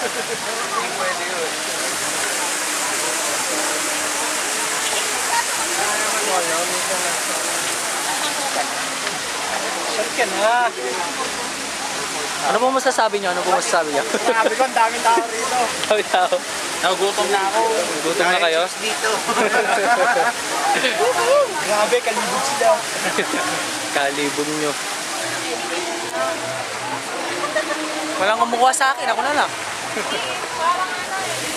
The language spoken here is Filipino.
Pwede yun. Short ka na. Ano po masasabi niyo? Ano po masasabi niyo? Sabi ko, ang daming tao rito. Sabi tao. Nagugutom na ako. Gutom na kayo? Dito. Grabe, kalibog sila. Kalibog nyo. Walang kumukuha sa akin. Ako na lang.